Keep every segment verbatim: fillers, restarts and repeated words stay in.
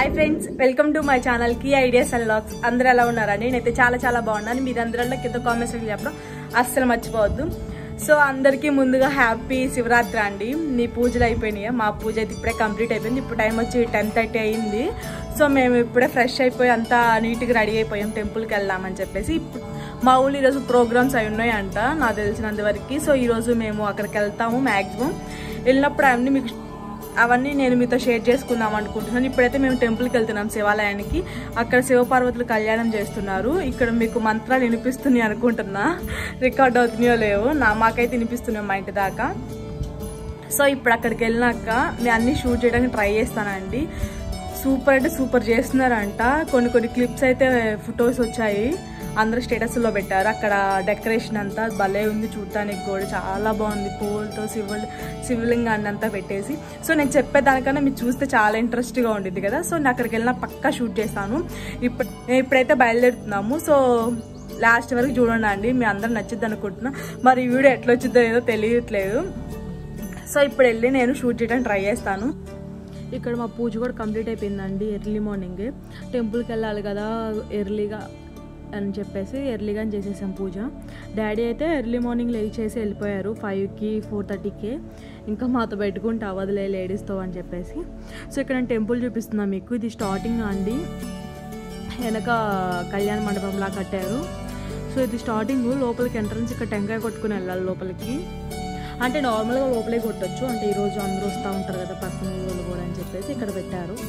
High friends welcome to my channel की ideas and vlogs అందరూ ఎలా ఉన్నారండి నేనైతే చాలా చాలా బాగున్నాను మీరందరూ కింద కామెంట్స్ లో చెప్పడం అస్సలు మర్చిపోవద్దు సో అందరికీ ముందుగా హ్యాపీ శివరాత్రి అండి మీ పూజలు అయిపోయినాయి మా పూజ అయితే ఇప్పుడే కంప్లీట్ అయిపోయింది ఇప్పుడు టైం వచ్చి టెన్ థర్టీ అయింది సో మేము ఇప్పుడే ఫ్రెష్ అయిపోయి అంతా నీట్గా రెడీ అయిపోయాం టెంపుల్కి వెళ్దామని చెప్పేసి మా ఊళ్ళో ఈరోజు ప్రోగ్రామ్స్ అవి ఉన్నాయంట నాకు తెలిసినంత వరకు సో ఈరోజు మేము అక్కడికి వెళ్తాము మ్యాక్సిమం వెళ్ళినప్పుడు అవన్నీ మీకు అవన్నీ నేను మీతో షేర్ చేసుకుందాం అనుకుంటున్నాను ఇప్పుడైతే మేము టెంపుల్కి వెళ్తున్నాం శివాలయానికి అక్కడ శివపార్వతులు కళ్యాణం చేస్తున్నారు ఇక్కడ మీకు మంత్రాలు వినిపిస్తున్నాయి అనుకుంటున్నా రికార్డ్ అవుతున్నాయో లేవో నా మాకైతే వినిపిస్తున్నాయి మా ఇంటి దాకా సో ఇప్పుడు అక్కడికి వెళ్ళినాక నేను అన్ని షూట్ చేయడానికి ట్రై చేస్తానండి సూపర్ అంటే సూపర్ చేస్తున్నారంట కొన్ని కొన్ని క్లిప్స్ అయితే ఫొటోస్ వచ్చాయి అందరూ స్టేటస్లో పెట్టారు అక్కడ డెకరేషన్ అంతా భలే ఉంది చూడటానికి కూడా చాలా బాగుంది పూలతో శివ శివలింగాన్ని అంతా పెట్టేసి సో నేను చెప్పేదానికన్నా మీరు చూస్తే చాలా ఇంట్రెస్ట్గా ఉండిద్ది కదా సో నేను అక్కడికి వెళ్ళినా పక్కా షూట్ చేస్తాను ఇప్పుడు నేను ఇప్పుడైతే బయలుదేరుతున్నాము సో లాస్ట్ వరకు చూడండి అండి మీ అందరూ నచ్చిద్ది అనుకుంటున్నా మరి ఈ వీడియో ఎట్లా వచ్చిందో ఏదో తెలియట్లేదు సో ఇప్పుడు వెళ్ళి నేను షూట్ చేయడానికి ట్రై చేస్తాను ఇక్కడ మా పూజ కూడా కంప్లీట్ అయిపోయిందండి ఎర్లీ మార్నింగ్ టెంపుల్కి వెళ్ళాలి కదా ఎర్లీగా అని చెప్పేసి ఎర్లీగా చేసేసాం పూజ డాడీ అయితే ఎర్లీ మార్నింగ్ లేచి చేసి వెళ్ళిపోయారు ఫైవ్కి ఫోర్ థర్టీకి ఇంకా మాతో పెట్టుకుంటే అవ్వదులే లేడీస్తో అని చెప్పేసి సో ఇక్కడ నేను టెంపుల్ చూపిస్తున్నాను మీకు ఇది స్టార్టింగ్ అండి వెనక కళ్యాణ మండపంలా కట్టారు సో ఇది స్టార్టింగ్ లోపలికి ఎంట్రన్స్ ఇక్కడ టెంకాయ కొట్టుకుని వెళ్ళాలి లోపలికి అంటే నార్మల్గా లోపలే కొట్టచ్చు అంటే ఈరోజు అందరూ వస్తూ ఉంటారు కదా పక్కన వాళ్ళు కూడా అని చెప్పేసి ఇక్కడ పెట్టారు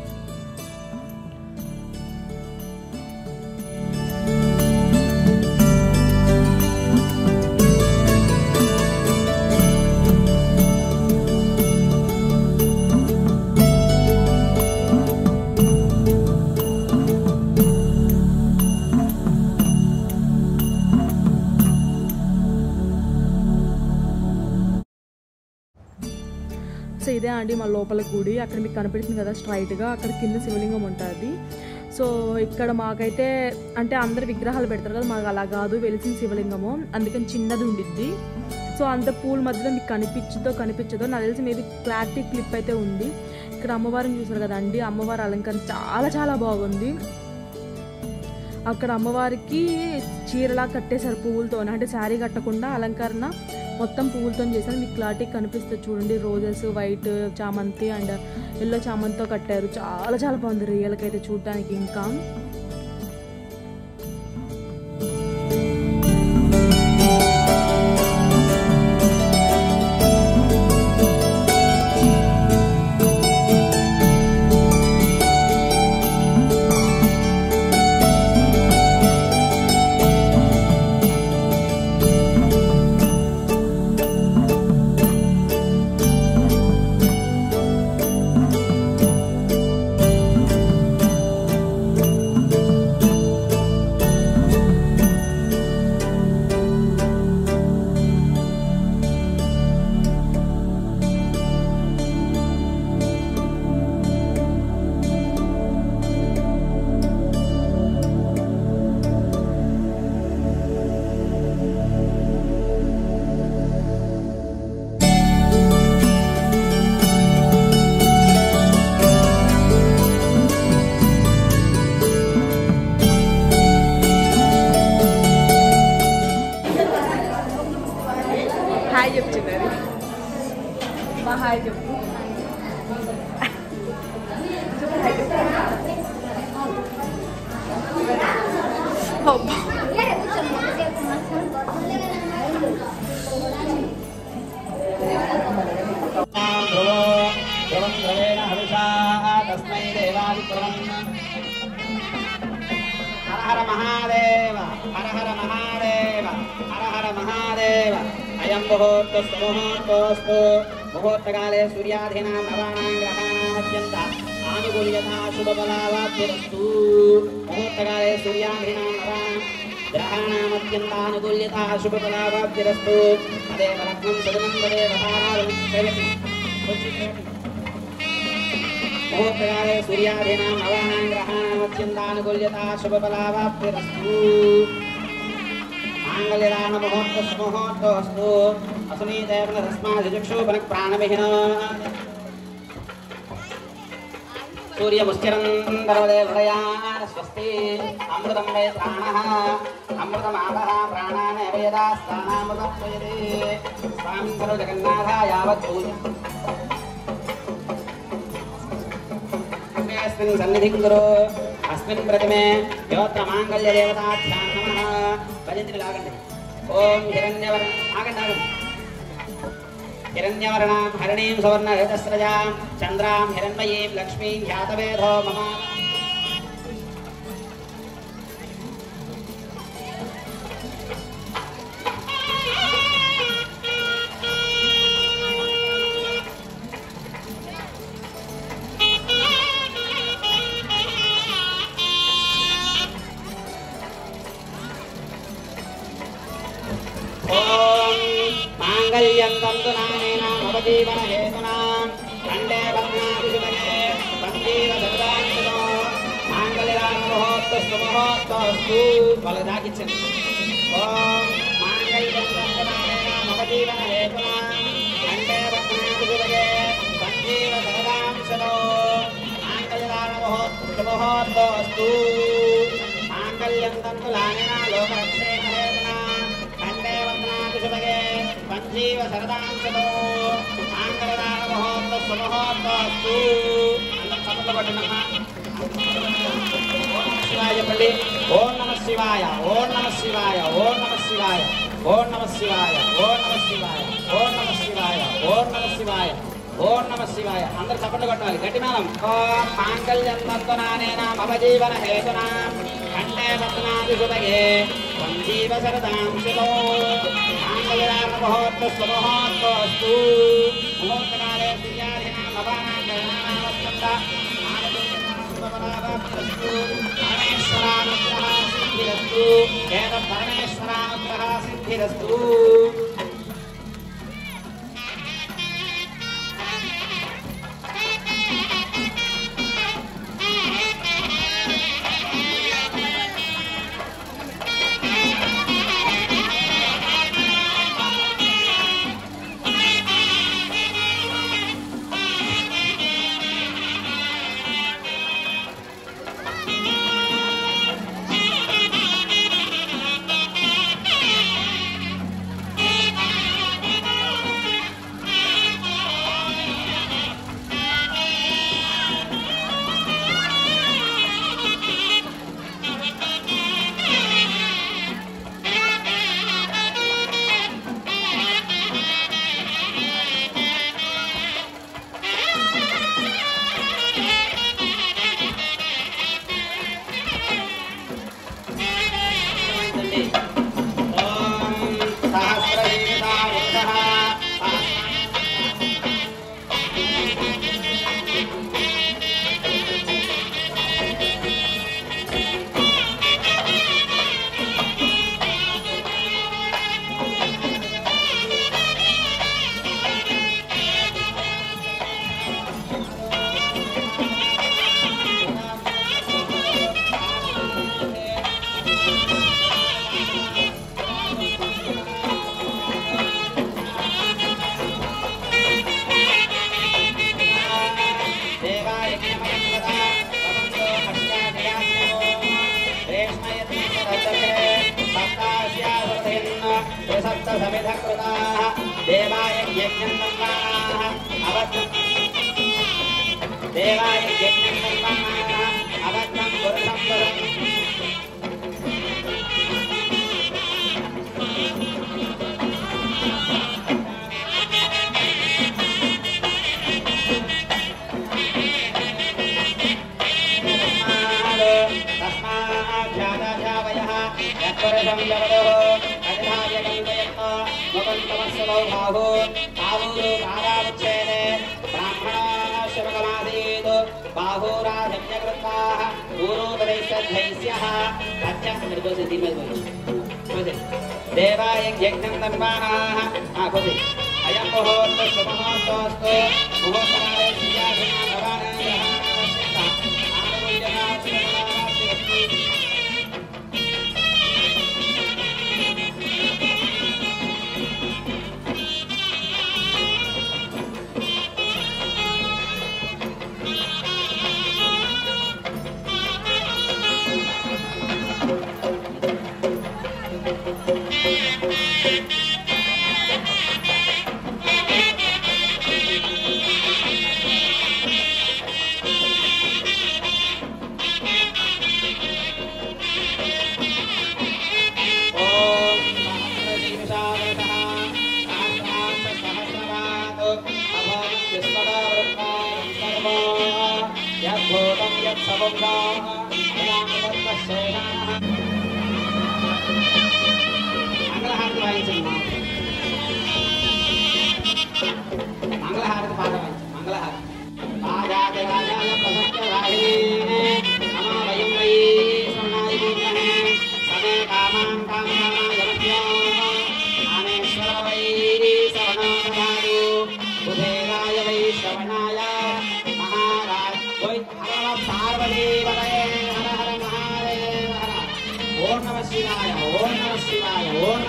సో ఇదే అండి మా లోపల గుడి అక్కడ మీకు కనిపిస్తుంది కదా స్ట్రైట్గా అక్కడ కింద శివలింగం ఉంటుంది సో ఇక్కడ మాకైతే అంటే అందరు విగ్రహాలు పెడతారు కదా మాకు అలా కాదు వెలిసిన శివలింగము అందుకని చిన్నది ఉండిద్ది సో అంత పూల మధ్యలో మీకు కనిపించదో కనిపించదో నాకు తెలిసి మేబీ క్లారిటీ క్లిప్ అయితే ఉంది ఇక్కడ అమ్మవారిని చూసారు కదండి అమ్మవారి అలంకరణ చాలా చాలా బాగుంది అక్కడ అమ్మవారికి చీరలా కట్టేశారు పువ్వులతో అంటే శారీ కట్టకుండా అలంకరణ మొత్తం పువ్వులతో చేశారు మీకు క్లారిటీ కనిపిస్తుంది చూడండి రోజెస్ వైట్ చామంతి అండ్ ఎల్లో చామంతితో కట్టారు చాలా చాలా బాగుంది రియల్గా అయితే చూడటానికి ఇంకా హాయ్ చెప్తున్నారు మా హాయ్ చెప్పు హర హర మహాదేవ హర హర మహాదేవ హర హర మహాదేవ అయం ముహూర్తస్తు ముహూర్తోస్తు ముహూర్తకాలే సూర్యాధీనాం నవానాం గ్రహాణాం అత్యంత ఆనుకూల్యతా శుభఫలావాప్తిరస్తు ముహూర్తకాలే సూర్యాధీనాం నవానాం గ్రహాణాం అత్యంత ఆనుకూల్యతా శుభఫలావాప్తిరస్తు తదేవ లగ్నం సదనం తదేవ తారాలు శ్రేయసి मुहूर्तकाले सूर्याधीनां नवानां ग्रहाणां अत्यन्तानुकूल्यता शुभफलावाप्तिरस्तु माङ्गल्यदान मुहूर्तस्तु मुहूर्तोऽस्तु अस्मिदेव तस्मात् चक्षुः प्राणविहीनो सूर्यमुश्चिरन्तर्वदे वृदयान स्वस्ति अमृतं वै प्राणः अमृतमापः प्राणान् वेदास्तानामृतं वयते स्वामी सर्वजगन्नाथ यावत् पूज्यम् अस्मिन् सन्निधिं कुरु अस्मिन् प्रतिमे योत्र माङ्गल्यदेवताभ्यां नमः भजन्ति लागन्ति ओम हिरण्यवर्ण आगंड आगंड हिरण्यवर्णां हरणीं सुवर्णरजस्रजां चन्द्रां हिरण्मयीं लक्ष्मीं ख्यातवेदो मम जीवन हेतुना खंडे बध्नादिशुभगे बंजीव सदांशनो मांगल्यदान महोत्सव महोत्सवस्तु फलदाकिच्छति ओम मांगल्यं वन्दनानेन मम जीवन हेतुना खंडे बध्नादिशुभगे बंजीव सदांशनो मांगल्यदान महोत्सव महोत्सवस्तु मांगल्यं तन्तुलानेन लोकरक्षेण हेतुना खंडे बध्नादिशुभगे बंजीव सदांशनो ओम नमः शिवाय ओम नमः शिवाय ओम नमः शिवाय ओम नमः शिवाय ओम नमः शिवाय ओम नमः शिवाय ओम नमः शिवाय ओम नमः शिवाय अंदर चपट्टु కొట్టాలి గట్టి మేళం ఓం మాంగళ్యం తంతునానేన మమ జీవన హేతునా ఖండే బధ్నాది సుభగే సంజీవ శరదాం శిలో మాంగళ్యాన మహోత్సవ మహోత్సవస్తు ముహూర్తకాలే శ్రీయాధినాం భవానాం గణనామస్కంద పరమేశ్వరానుగ్రహ సిద్ధిరస్తు ఏత పరమేశ్వరానుగ్రహ సిద్ధిరస్తు देवाय यज्ञं दत्ताः अवज्ञं देवाय यज्ञं दत्ताः अवज्ञं पुरुषं पुरुषं तस्माच्छादाशावयः यत्पुरुषं जगदोः बाहु बाहूरु कारावच्छेदे ब्राह्मणाश्रमगमादीत् बाहूराधन्यकृताः पूर्वोपदेशधैस्यः देवाय यज्ञं दन्वानाः आकुति अयं मुहूर्तस्तु मुहूर्तोऽस्तु मुहूर्तकाले श्रीयाधिनां भवानां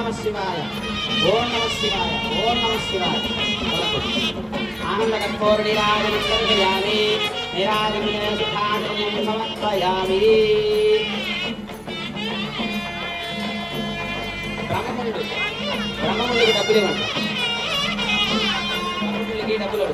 నమ శివాయ ఓం నమ శివాయ ఓం నమ శివాయ ఆనంద కర్పూర నీరాజనం సమర్పయామి నీరాజనం సుఖాజనం సమర్పయామి బ్రహ్మముండు బ్రహ్మముండికి డబ్బులు ఇవ్వండి బ్రహ్మముండికి డబ్బులు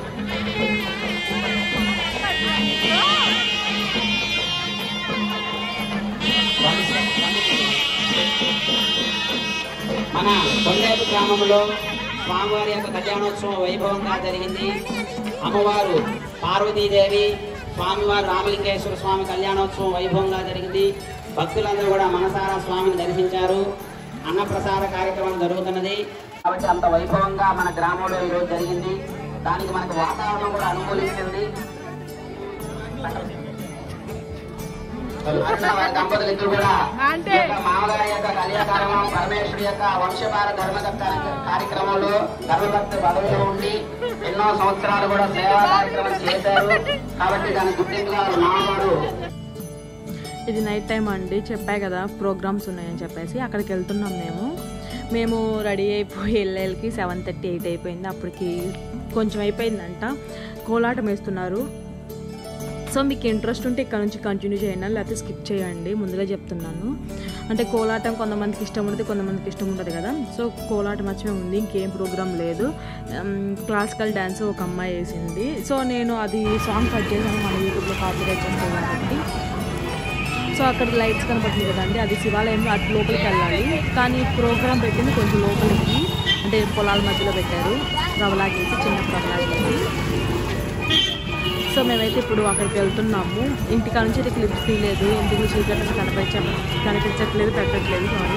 మన కొండేపు గ్రామంలో స్వామివారి యొక్క కళ్యాణోత్సవం వైభవంగా జరిగింది. అమ్మవారు పార్వతీదేవి, స్వామివారు రామలింగేశ్వర స్వామి కళ్యాణోత్సవం వైభవంగా జరిగింది. భక్తులందరూ కూడా మనసారా స్వామిని దర్శించారు. అన్నప్రసాద కార్యక్రమం జరుగుతున్నది కాబట్టి అంత వైభవంగా మన గ్రామంలో ఈరోజు జరిగింది. దానికి మనకు వాతావరణం కూడా అనుకూలించింది. దంపతులిద్దరు కూడా మామగారి యొక్క కళ్యాణం పరమేశ్వరి యొక్క వంశపార ధర్మదత్త కార్యక్రమంలో ధర్మభక్తి పదవిలో ఉండి ఎన్నో సంవత్సరాలు కూడా సేవా కార్యక్రమం చేశారు. కాబట్టి దాని గుర్తింపుగా మామగారు. ఇది నైట్ టైం అండి, చెప్పా కదా ప్రోగ్రామ్స్ ఉన్నాయని చెప్పేసి అక్కడికి వెళ్తున్నాం. మేము మేము రెడీ అయిపోయి వెళ్ళేళ్ళకి సెవెన్ థర్టీ ఎయిట్ అయిపోయింది. అప్పటికి కొంచెం అయిపోయిందంట. కోలాటం వేస్తున్నారు. సో మీకు ఇంట్రెస్ట్ ఉంటే ఇక్కడ నుంచి కంటిన్యూ చేయండి, లేకపోతే స్కిప్ చేయండి. ముందుగా చెప్తున్నాను. అంటే కోలాటం కొంతమందికి ఇష్టం ఉంటుంది, కొంతమందికి ఇష్టం ఉంటుంది కదా. సో కోలాటం వచ్చే ఉంది, ఇంకేం ప్రోగ్రామ్ లేదు. క్లాసికల్ డ్యాన్స్ ఒక అమ్మాయి వేసింది. సో నేను అది సాంగ్ కట్ చేశాను, మన యూట్యూబ్లో కాపీరైట్ చేస్తాను కాబట్టి. సో అక్కడ లైట్స్ కనపడుతుంది కదండి, అది శివాలయంలో అటు లోపలికి వెళ్ళాలి. కానీ ప్రోగ్రామ్ పెట్టింది కొంచెం లోపలికి, అంటే పొలాల మధ్యలో పెట్టారు. రవలాగేసి చిన్న రవలాగేసి. సో మేమైతే ఇప్పుడు అక్కడికి వెళ్తున్నాము. ఇంటికా నుంచి అయితే క్లిప్స్ తీయలేదు, ఇంటికి చీకట్లు కనిపించ కనిపించట్లేదు పెట్టట్లేదు సారీ.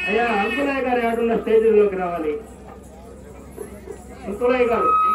అయ్యా అంకులయ్య గారు ఎవరున్న స్టేజీలోకి రావాలి. అంకులయ్య గారు